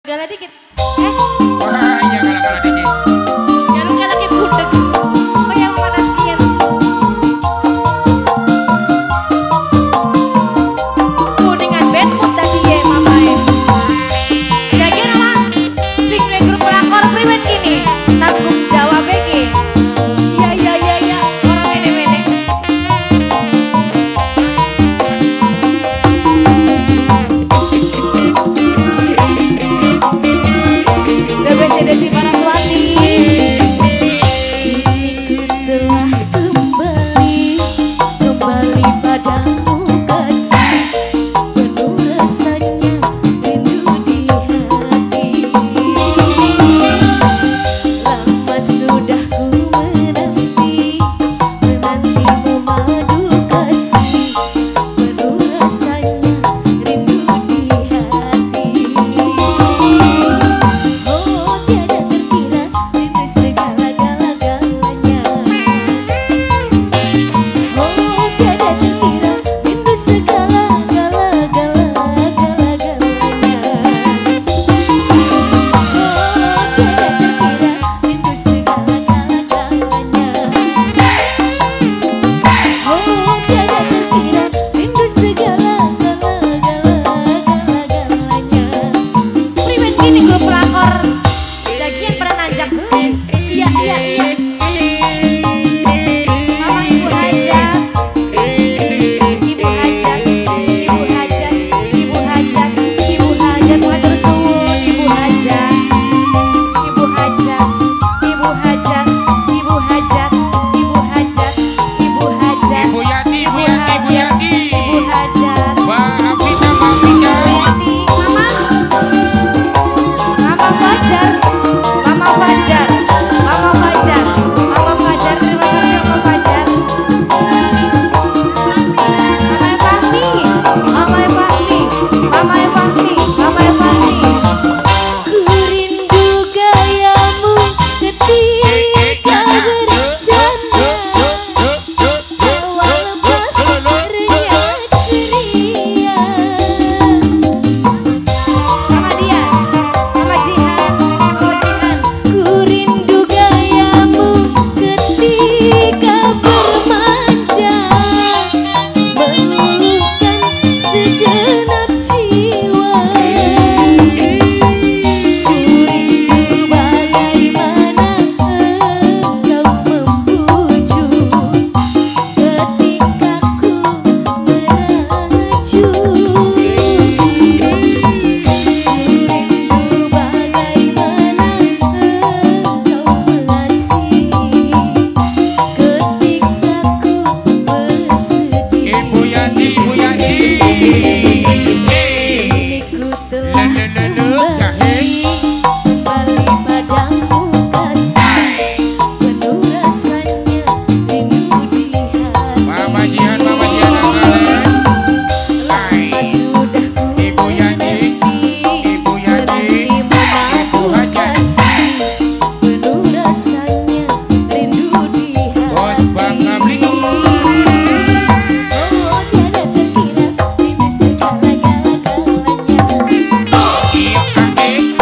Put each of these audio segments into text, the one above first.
Gala dikit. Wah, iya gala-gala dikit. Gala lagi budek. Oh yang manaskin. Kuningan band pun tadi ya mama ya. Jadi nama sing grup pelakor priwen kini. Tanggung jawab iki. Ya. Orang mene-mene. Desi Paraswati. Telah kembali padamu kasih, penuh rasanya rindu di hati. Lama sudah ku menanti memadu kasih, penuh rasanya rindu di hati. Oh tiada terkira rindu segala-galanya. Oh tiada terkira rindu segala-galanya. Oh tiada terkira rindu segala-galanya. Oh tiada terkira rindu segala-galanya. Priwen gini grup pelakor Dagian pernah najak. Iya. Mama Ibu Hajat. Ibu Hajat matur suwun Ibu Hajat. Ibu Yati. Ibu Hajat. Mbak Afita, Mbak Afita. Mama Fajar, terima kasih Mama Fajar. Mama Fahmi. Ku rindu gayamu ketika bercanda, awal lepas riak ceria. Sama dia, Mama Jihan. Ku rindu gayamu ketika bermanja, meluluhkan segenap jiwa. Ku rindu bagaimana engkau membujuk ketika ku merajuk. Ku rindu bagaimana engkau mengasihi ketika ku bersedih. Ibu Yati. Ku telah Jahe. kembali padamu kasih, penuh rasanya rindu di hati. Mama Jihan Anggalan. Lama sudah ku Ibu Yati. menanti memadu kasih, penuh rasanya rindu di Bos Bang hati. Ramli. Oh tiada terkira rindu segala-galanya. Iya,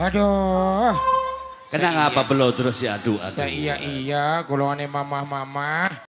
Aduh. Kena ngapa belo terus ya aduh. Iya golongannya mama-mama.